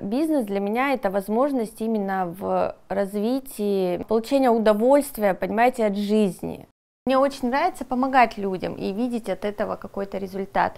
Бизнес для меня это возможность именно в развитии, получения удовольствия, понимаете, от жизни. Мне очень нравится помогать людям и видеть от этого какой-то результат.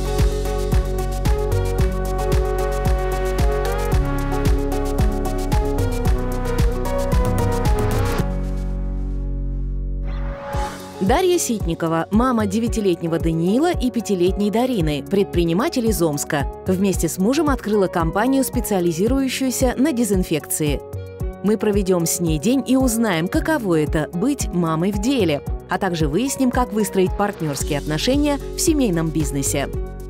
Дарья Ситникова, мама 9-летнего Даниила и 5-летней Дарины, предприниматель из Омска. Вместе с мужем открыла компанию, специализирующуюся на дезинфекции. Мы проведем с ней день и узнаем, каково это – быть мамой в деле, а также выясним, как выстроить партнерские отношения в семейном бизнесе.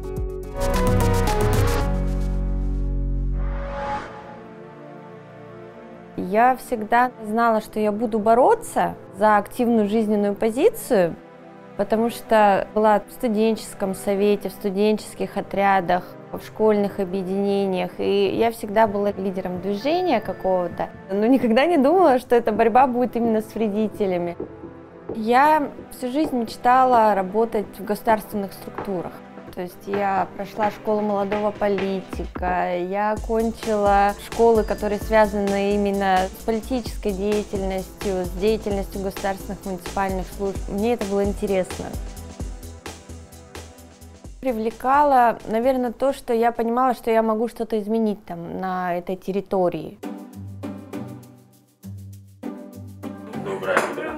Я всегда знала, что я буду бороться за активную жизненную позицию, потому что была в студенческом совете, в студенческих отрядах, в школьных объединениях, и я всегда была лидером движения какого-то, но никогда не думала, что эта борьба будет именно с вредителями. Я всю жизнь мечтала работать в государственных структурах. То есть я прошла школу молодого политика, я окончила школы, которые связаны именно с политической деятельностью, с деятельностью государственных муниципальных служб. Мне это было интересно. Привлекало, наверное, то, что я понимала, что я могу что-то изменить там на этой территории. Доброе утро.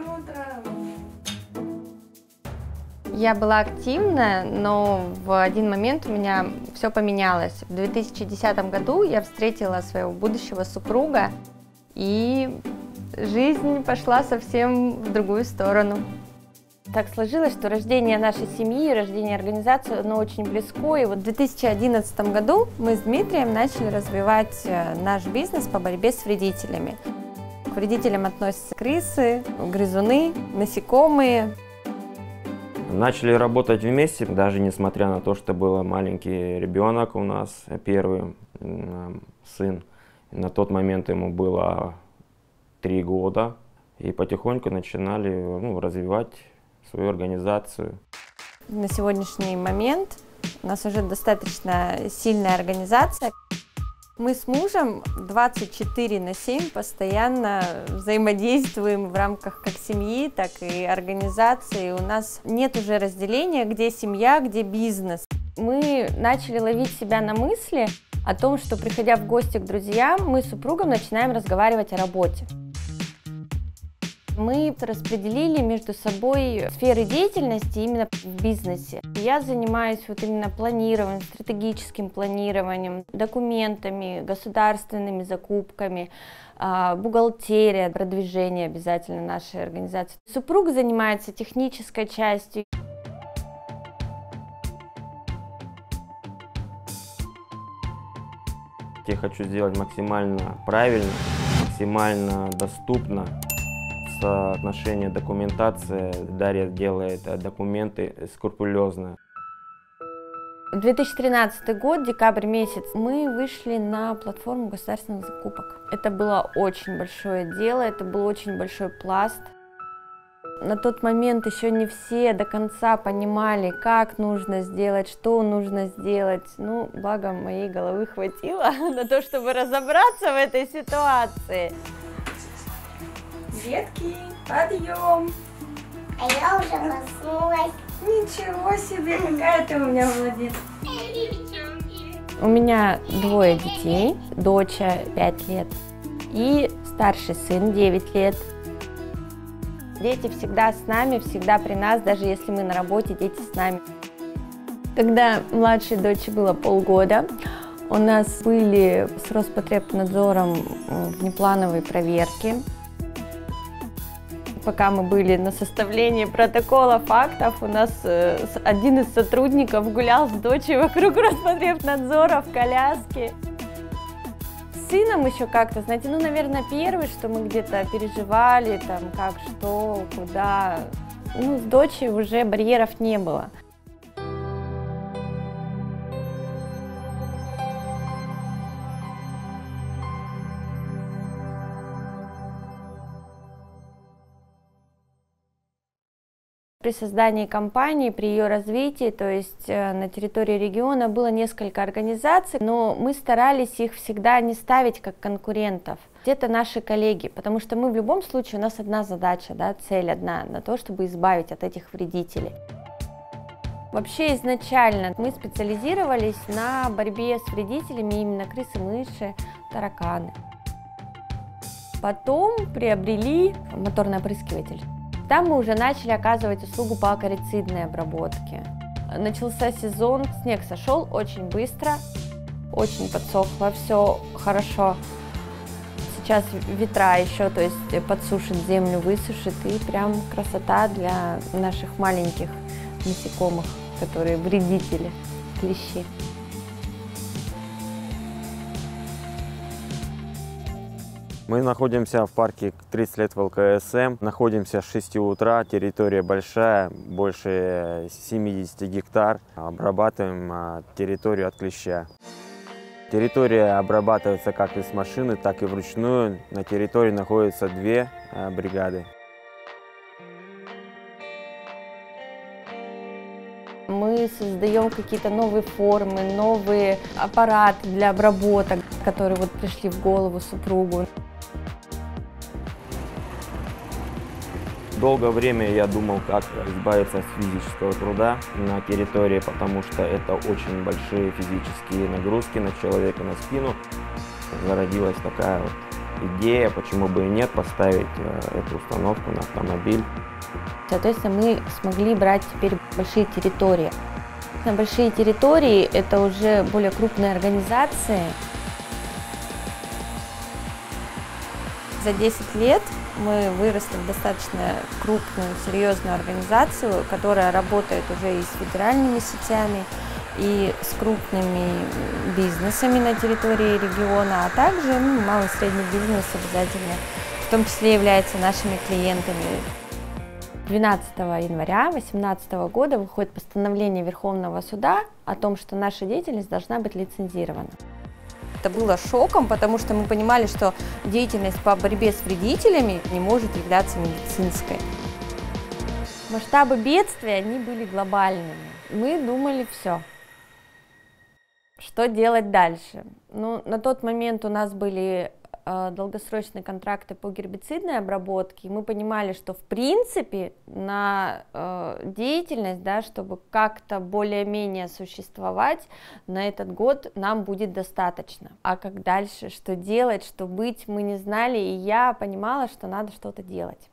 Я была активна, но в один момент у меня все поменялось. В 2010 году я встретила своего будущего супруга, и жизнь пошла совсем в другую сторону. Так сложилось, что рождение нашей семьи, рождение организации, оно очень близко. И вот в 2011 году мы с Дмитрием начали развивать наш бизнес по борьбе с вредителями. К вредителям относятся крысы, грызуны, насекомые. Начали работать вместе, даже несмотря на то, что был маленький ребенок у нас, первый сын. На тот момент ему было 3 года. И потихоньку начинали развивать свою организацию. На сегодняшний момент у нас уже достаточно сильная организация. Мы с мужем 24/7 постоянно взаимодействуем в рамках как семьи, так и организации. У нас нет уже разделения, где семья, где бизнес. Мы начали ловить себя на мысли о том, что, приходя в гости к друзьям, мы с супругом начинаем разговаривать о работе. Мы распределили между собой сферы деятельности именно в бизнесе. Я занимаюсь именно планированием, стратегическим планированием, документами, государственными закупками, бухгалтерия, продвижение обязательно нашей организации. Супруг занимается технической частью. Я хочу сделать максимально правильно, максимально доступно. Соотношение документации. Дарья делает документы скрупулезно. 2013 год, декабрь месяц, мы вышли на платформу государственных закупок. Это было очень большое дело, это был очень большой пласт. На тот момент еще не все до конца понимали, как нужно сделать, что нужно сделать. Благо моей головы хватило на то, чтобы разобраться в этой ситуации. Детки, подъем! А я уже проснулась. Ничего себе, какая ты у меня молодец! У меня 2 детей, дочь 5 лет и старший сын 9 лет. Дети всегда с нами, всегда при нас, даже если мы на работе, дети с нами. Когда младшей дочери было полгода, у нас были с Роспотребнадзором внеплановые проверки. Пока мы были на составлении протокола фактов, у нас один из сотрудников гулял с дочерью вокруг Роспотребнадзора в коляске. С сыном еще как-то, знаете, наверное, первый, что мы где-то переживали, там, как, что, куда. С дочерью уже барьеров не было. при создании компании, при ее развитии, то есть на территории региона было несколько организаций, но мы старались их всегда не ставить как конкурентов. Это наши коллеги, потому что мы в любом случае, у нас одна задача, да, цель одна, на то, чтобы избавить от этих вредителей. Вообще изначально мы специализировались на борьбе с вредителями, именно крысы, мыши, тараканы. Потом приобрели моторный опрыскиватель. Там мы уже начали оказывать услугу по акарицидной обработке. Начался сезон, снег сошел очень быстро, очень подсохло, все хорошо. Сейчас ветра еще, то есть подсушит землю, высушит, и прям красота для наших маленьких насекомых, которые вредители, клещи. Мы находимся в парке 30 лет в ЛКСМ, находимся с 6 утра, территория большая, больше 70 гектар, обрабатываем территорию от клеща. Территория обрабатывается как и с машины, так и вручную. На территории находятся 2 бригады. Мы создаем какие-то новые формы, новые аппараты для обработок, которые вот пришли в голову супругу. Долгое время я думал, как избавиться от физического труда на территории, потому что это очень большие физические нагрузки на человека, на спину. Зародилась такая вот идея, почему бы и нет, поставить эту установку на автомобиль. Соответственно, мы смогли брать теперь большие территории. На большие территории это уже более крупные организации. За 10 лет мы выросли в достаточно крупную, серьезную организацию, которая работает уже и с федеральными сетями, и с крупными бизнесами на территории региона, а также малый и средний бизнес обязательно, в том числе являются нашими клиентами. 12 января 2018 года выходит постановление Верховного суда о том, что наша деятельность должна быть лицензирована. Это было шоком, потому что мы понимали, что деятельность по борьбе с вредителями не может являться медицинской. Масштабы бедствия, они были глобальными. Мы думали, все. Что делать дальше? Ну, на тот момент у нас были долгосрочные контракты по гербицидной обработке, и мы понимали, что в принципе на деятельность, да, чтобы как-то более-менее существовать, на этот год нам будет достаточно. А как дальше, что делать, что быть, мы не знали, и я понимала, что надо что-то делать.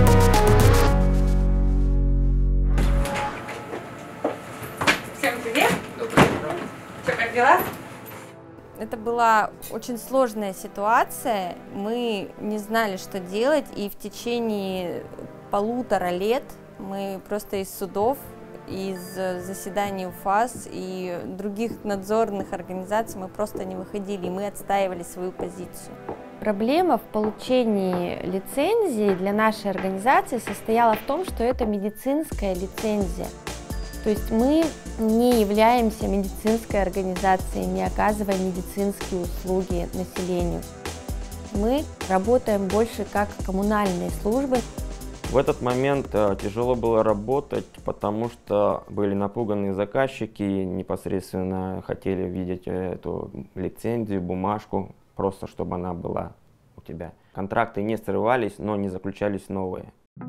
Всем привет! Что, как дела? Это была очень сложная ситуация, мы не знали, что делать, и в течение 1,5 лет мы просто из судов, из заседаний УФАС и других надзорных организаций мы просто не выходили, и мы отстаивали свою позицию. Проблема в получении лицензии для нашей организации состояла в том, что это медицинская лицензия. То есть мы не являемся медицинской организацией, не оказывая медицинские услуги населению. Мы работаем больше как коммунальные службы. В этот момент тяжело было работать, потому что были напуганные заказчики, непосредственно хотели видеть эту лицензию, бумажку, просто чтобы она была у тебя. Контракты не срывались, но не заключались новые.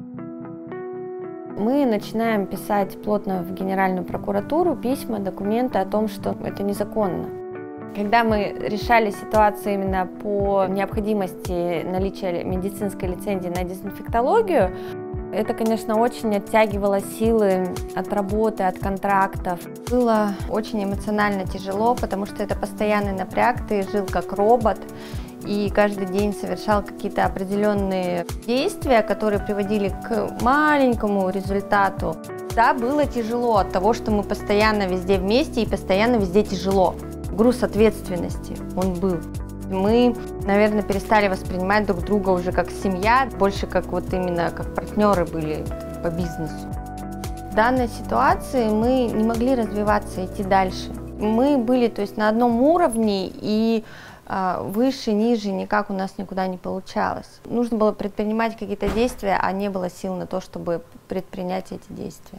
Мы начинаем писать плотно в Генеральную прокуратуру письма, документы о том, что это незаконно. Когда мы решали ситуацию именно по необходимости наличия медицинской лицензии на дезинфектологию, это, конечно, очень оттягивало силы от работы, от контрактов. Было очень эмоционально тяжело, потому что это постоянный напряг, ты жил как робот и каждый день совершал какие-то определенные действия, которые приводили к маленькому результату. Да, было тяжело от того, что мы постоянно везде вместе и постоянно везде тяжело. Груз ответственности, он был. Мы, наверное, перестали воспринимать друг друга уже как семья, больше как вот именно как партнеры были по бизнесу. В данной ситуации мы не могли развиваться, идти дальше. Мы были, то есть, на одном уровне, и выше, ниже, никак у нас никуда не получалось. Нужно было предпринимать какие-то действия, а не было сил на то, чтобы предпринять эти действия.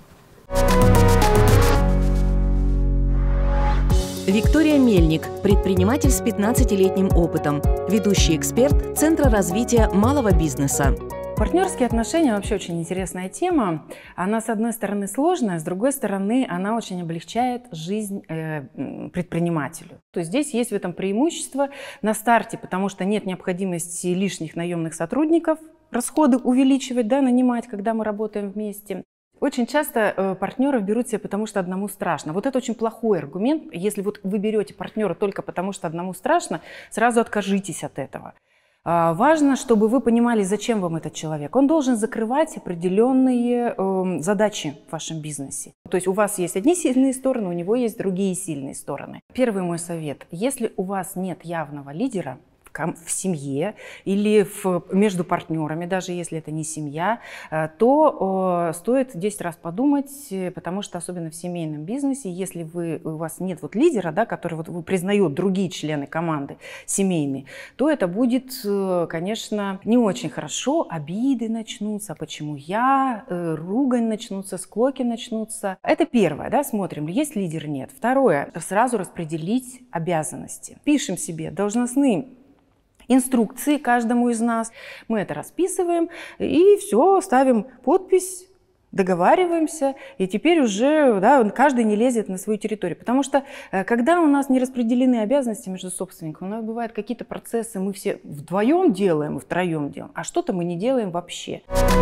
Виктория Мельник, предприниматель с 15-летним опытом, ведущий эксперт Центра развития малого бизнеса. Партнерские отношения вообще очень интересная тема. Она, с одной стороны, сложная, с другой стороны, она очень облегчает жизнь предпринимателю. То есть здесь есть в этом преимущество на старте, потому что нет необходимости лишних наемных сотрудников, расходы увеличивать, да, нанимать, когда мы работаем вместе. Очень часто партнеров берут себе, потому что одному страшно. Вот это очень плохой аргумент. Если вот вы берете партнера только потому, что одному страшно, сразу откажитесь от этого. Важно, чтобы вы понимали, зачем вам этот человек. Он должен закрывать определенные задачи в вашем бизнесе. То есть у вас есть одни сильные стороны, у него есть другие сильные стороны. Первый мой совет. Если у вас нет явного лидера в семье или между партнерами, даже если это не семья, то стоит 10 раз подумать, потому что особенно в семейном бизнесе, если у вас нет вот лидера, да, который вот признает другие члены команды семейные, то это будет, конечно, не очень хорошо, обиды начнутся, почему я, ругань начнутся, склоки начнутся. Это первое, да, смотрим, есть лидер, нет. Второе, сразу распределить обязанности. Пишем себе должностные инструкции каждому из нас, мы это расписываем и все, ставим подпись, договариваемся, и теперь уже, да, каждый не лезет на свою территорию. Потому что когда у нас не распределены обязанности между собственниками, у нас бывают какие-то процессы, мы все вдвоем делаем, втроем делаем, а что-то мы не делаем вообще.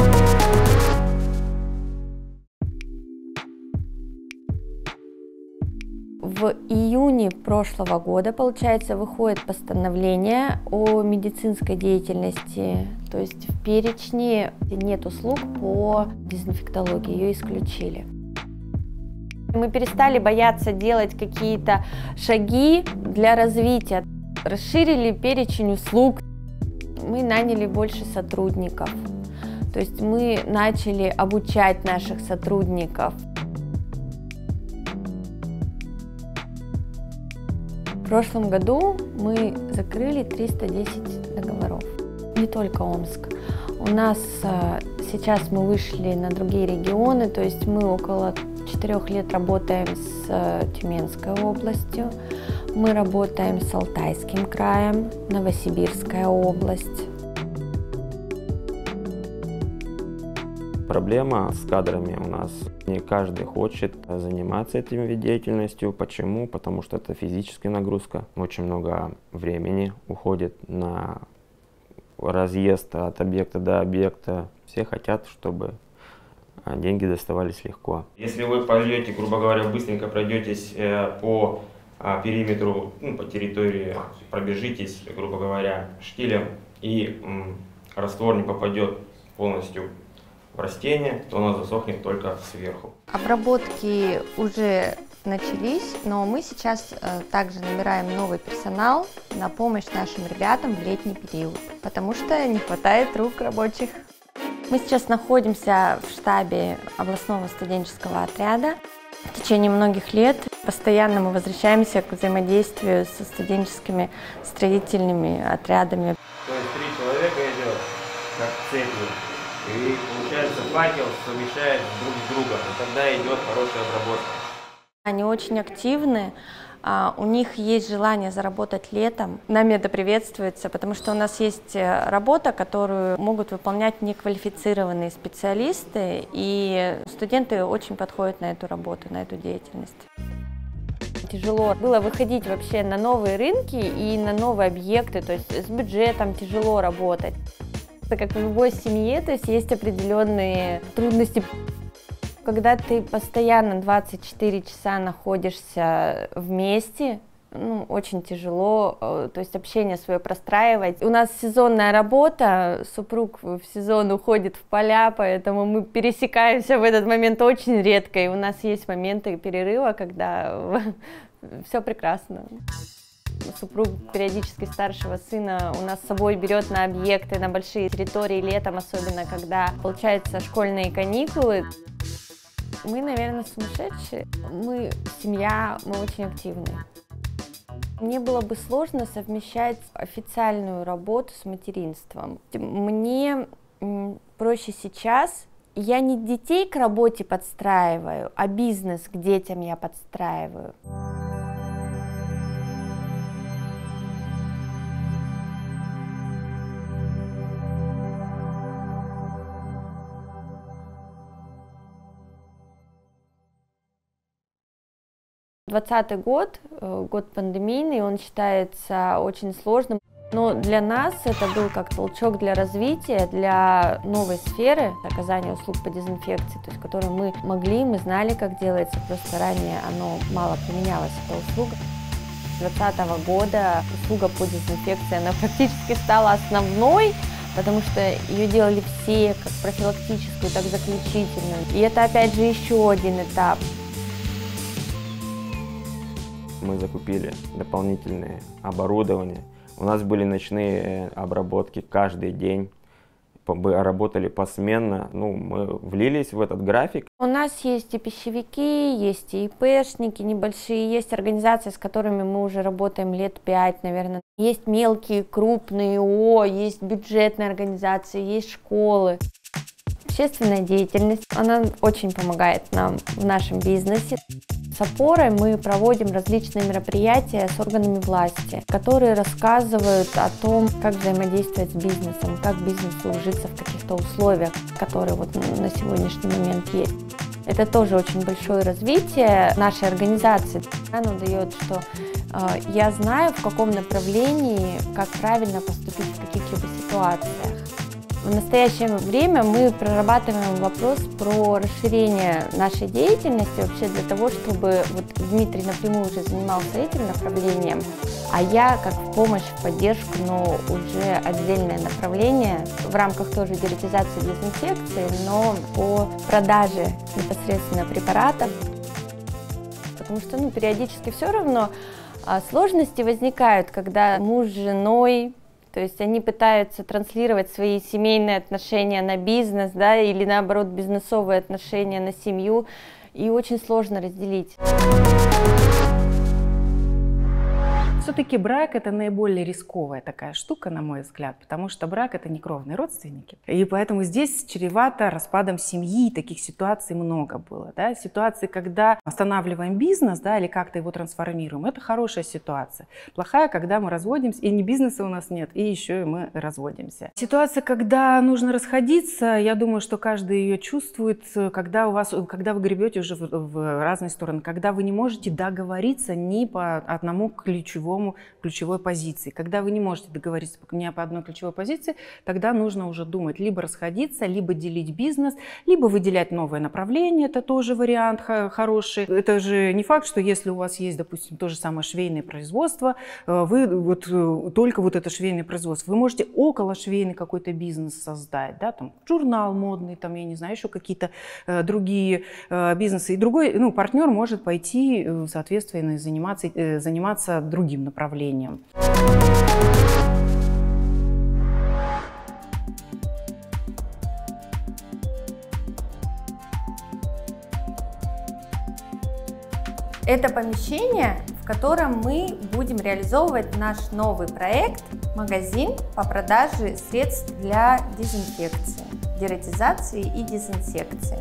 В июне прошлого года, получается, выходит постановление о медицинской деятельности, то есть в перечне нет услуг по дезинфектологии, ее исключили. Мы перестали бояться делать какие-то шаги для развития, расширили перечень услуг, мы наняли больше сотрудников, то есть мы начали обучать наших сотрудников. В прошлом году мы закрыли 310 договоров. Не только Омск. У нас сейчас мы вышли на другие регионы, то есть мы около 4 лет работаем с Тюменской областью, мы работаем с Алтайским краем, Новосибирская область. Проблема с кадрами у нас. Не каждый хочет заниматься этим видом деятельностью. Почему? Потому что это физическая нагрузка. Очень много времени уходит на разъезд от объекта до объекта. Все хотят, чтобы деньги доставались легко. Если вы пойдете, грубо говоря, быстренько пройдетесь по периметру, по территории, пробежитесь, грубо говоря, штилем, и раствор не попадет полностью в растение, то оно засохнет только сверху. Обработки уже начались, но мы сейчас также набираем новый персонал на помощь нашим ребятам в летний период, потому что не хватает рук рабочих. Мы сейчас находимся в штабе областного студенческого отряда. В течение многих лет постоянно мы возвращаемся к взаимодействию со студенческими строительными отрядами. То есть 3 человека идет как цепью. И получается факел совмещает друг с другом, и тогда идет хорошая обработка. Они очень активны, у них есть желание заработать летом. Нами это приветствуется, потому что у нас есть работа, которую могут выполнять неквалифицированные специалисты, и студенты очень подходят на эту работу, на эту деятельность. Тяжело было выходить вообще на новые рынки и на новые объекты, то есть с бюджетом тяжело работать. Как в любой семье, то есть определенные трудности. Когда ты постоянно 24 часа находишься вместе, очень тяжело, то есть общение свое простраивать. У нас сезонная работа, супруг в сезон уходит в поля, поэтому мы пересекаемся в этот момент очень редко, и у нас есть моменты перерыва, когда все прекрасно. Супруг периодически старшего сына у нас с собой берет на объекты, на большие территории, летом, особенно когда получаются школьные каникулы. Мы, наверное, сумасшедшие. Мы семья, мы очень активные. Мне было бы сложно совмещать официальную работу с материнством. Мне проще сейчас. Я не детей к работе подстраиваю, а бизнес к детям я подстраиваю. Двадцатый год, год пандемийный, он считается очень сложным. Но для нас это был как толчок для развития, для новой сферы оказания услуг по дезинфекции, то есть которую мы могли, мы знали, как делается, просто ранее оно мало применялось, эта услуга. С 2020 года услуга по дезинфекции, она практически стала основной, потому что ее делали все, как профилактическую, так и заключительную. И это опять же еще один этап. Мы закупили дополнительное оборудование. У нас были ночные обработки каждый день, работали посменно, мы влились в этот график. У нас есть и пищевики, есть и ИПшники небольшие, есть организации, с которыми мы уже работаем лет 5, наверное. Есть мелкие, крупные ООО, есть бюджетные организации, есть школы. Общественная деятельность, она очень помогает нам в нашем бизнесе. С опорой мы проводим различные мероприятия с органами власти, которые рассказывают о том, как взаимодействовать с бизнесом, как бизнесу ужиться в каких-то условиях, которые вот на сегодняшний момент есть. Это тоже очень большое развитие нашей организации. Оно дает, что я знаю, в каком направлении, как правильно поступить в каких-либо ситуациях. В настоящее время мы прорабатываем вопрос про расширение нашей деятельности вообще для того, чтобы вот Дмитрий напрямую уже занимался этим направлением, а я как в помощь, в поддержку, но уже отдельное направление в рамках тоже дератизации и дезинфекции, но по продаже непосредственно препаратов, потому что периодически все равно сложности возникают, когда муж с женой, то есть они пытаются транслировать свои семейные отношения на бизнес, да, или наоборот бизнесовые отношения на семью, и очень сложно разделить. Все-таки брак – это наиболее рисковая такая штука, на мой взгляд, потому что брак – это не кровные родственники. И поэтому здесь чревато распадом семьи, таких ситуаций много было. Да? Ситуации, когда останавливаем бизнес, да, или как-то его трансформируем, это хорошая ситуация. Плохая, когда мы разводимся, и ни бизнеса у нас нет, и еще и мы разводимся. Ситуация, когда нужно расходиться, я думаю, что каждый ее чувствует, когда вы гребете уже в разные стороны, когда вы не можете договориться ни по одному ключевой позиции. Когда вы не можете договориться ни по одной ключевой позиции, тогда нужно уже думать, либо расходиться, либо делить бизнес, либо выделять новое направление, это тоже вариант хороший. Это же не факт, что если у вас есть, допустим, то же самое швейное производство, вы только это швейное производство, вы можете около швейный какой-то бизнес создать, да, там журнал модный, там, я не знаю, еще какие-то другие бизнесы. И другой, партнер может пойти, соответственно, заниматься другим направлением. Это помещение, в котором мы будем реализовывать наш новый проект «Магазин по продаже средств для дезинфекции, дератизации и дезинсекции».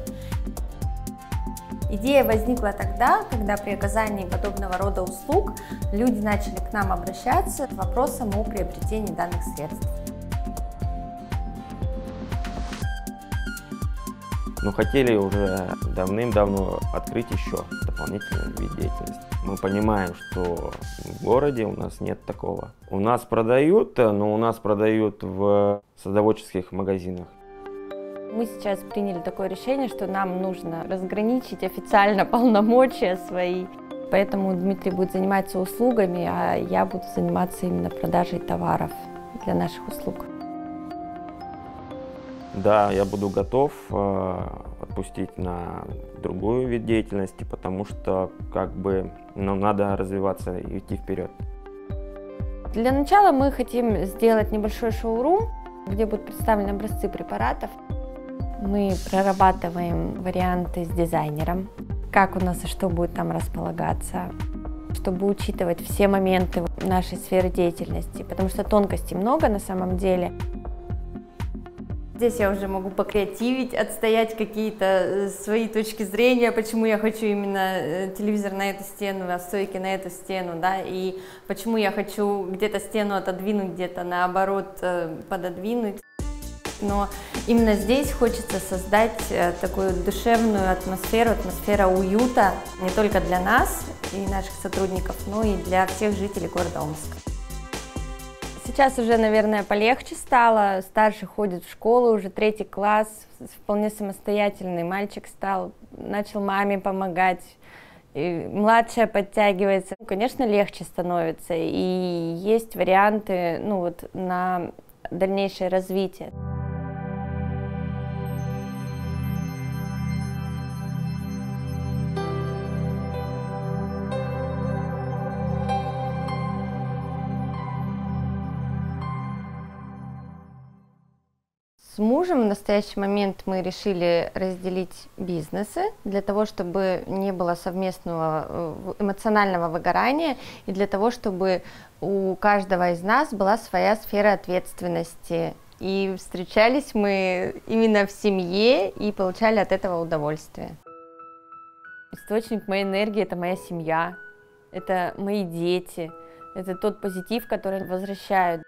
Идея возникла тогда, когда при оказании подобного рода услуг люди начали к нам обращаться с вопросом о приобретении данных средств. Хотели уже давным-давно открыть еще дополнительный вид деятельности. Мы понимаем, что в городе у нас нет такого. У нас продают, но у нас продают в садоводческих магазинах. Мы сейчас приняли такое решение, что нам нужно разграничить официально полномочия свои. Поэтому Дмитрий будет заниматься услугами, а я буду заниматься именно продажей товаров для наших услуг. Да, я буду готов отпустить на другую вид деятельности, потому что надо развиваться и идти вперед. Для начала мы хотим сделать небольшой шоурум, где будут представлены образцы препаратов. Мы прорабатываем варианты с дизайнером, как у нас и что будет там располагаться. чтобы учитывать все моменты нашей сферы деятельности, потому что тонкостей много на самом деле. Здесь я уже могу покреативить, отстоять какие-то свои точки зрения, почему я хочу именно телевизор на эту стену, а стойки на эту стену, да, и почему я хочу где-то стену отодвинуть, где-то наоборот пододвинуть. Но именно здесь хочется создать такую душевную атмосферу, атмосферу уюта не только для нас и наших сотрудников, но и для всех жителей города Омска. Сейчас уже, наверное, полегче стало. Старший ходит в школу, уже 3 класс, вполне самостоятельный мальчик стал, начал маме помогать. И младшая подтягивается. Конечно, легче становится, и есть варианты, ну, вот, на дальнейшее развитие. С мужем в настоящий момент мы решили разделить бизнесы для того, чтобы не было совместного эмоционального выгорания и для того, чтобы у каждого из нас была своя сфера ответственности. И встречались мы именно в семье и получали от этого удовольствие. Источник моей энергии – это моя семья, это мои дети, это тот позитив, который возвращают.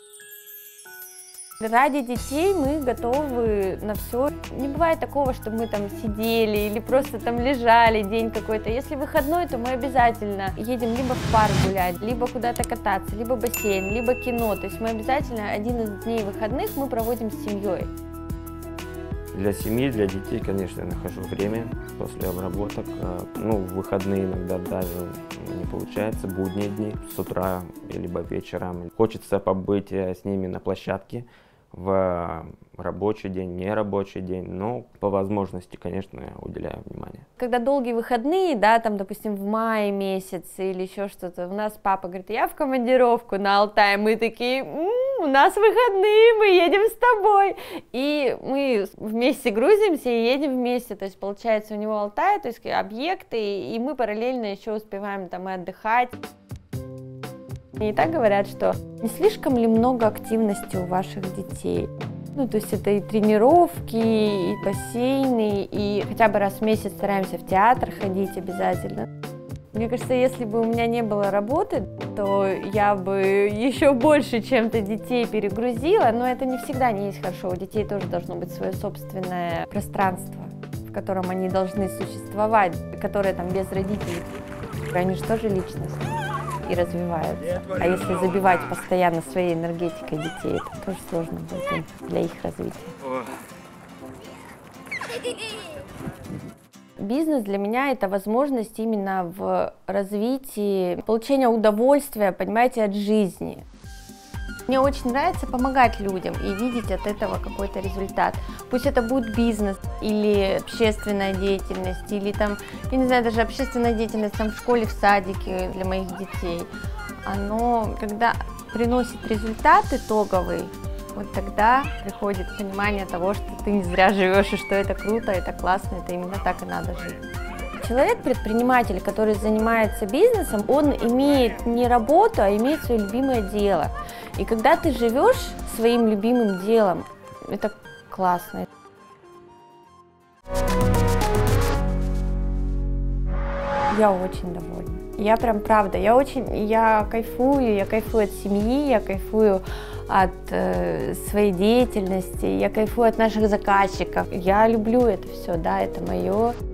Ради детей мы готовы на все. Не бывает такого, что мы там сидели или просто там лежали день какой-то. Если выходной, то мы обязательно едем либо в парк гулять, либо куда-то кататься, либо бассейн, либо кино. То есть мы обязательно один из дней выходных мы проводим с семьей. Для семьи, для детей, конечно, я нахожу время после обработок. Ну, в выходные иногда даже не получается, будние дни, с утра либо вечером. Хочется побыть с ними на площадке в рабочий день, нерабочий день, но по возможности, конечно, я уделяю внимание. Когда долгие выходные, да, там, допустим, в мае месяце или еще что-то, у нас папа говорит, я в командировку на Алтай, мы такие, у нас выходные, мы едем с тобой, и мы вместе грузимся и едем вместе, то есть получается у него Алтай, то есть объекты, и мы параллельно еще успеваем там и отдыхать. И так говорят, что не слишком ли много активности у ваших детей? Ну, то есть это и тренировки, и бассейны, и хотя бы раз в месяц стараемся в театр ходить обязательно. Мне кажется, если бы у меня не было работы, то я бы еще больше чем-то детей перегрузила, но это не всегда не есть хорошо. У детей тоже должно быть свое собственное пространство, в котором они должны существовать, которое там без родителей. Они же тоже личность и развиваются. А если забивать постоянно своей энергетикой детей, это тоже сложно будет для их развития. Бизнес для меня это возможность именно в развитии, получения удовольствия, понимаете, от жизни. Мне очень нравится помогать людям и видеть от этого какой-то результат. Пусть это будет бизнес или общественная деятельность, или там, я не знаю, даже общественная деятельность там в школе, в садике для моих детей. Оно, когда приносит результат итоговый, вот тогда приходит понимание того, что ты не зря живешь, и что это круто, это классно, это именно так и надо жить. Человек-предприниматель, который занимается бизнесом, он имеет не работу, а имеет свое любимое дело. И когда ты живешь своим любимым делом, это классно. Я очень довольна. Я прям правда, я кайфую от семьи, я кайфую от своей деятельности, я кайфую от наших заказчиков. Я люблю это все, да, это мое.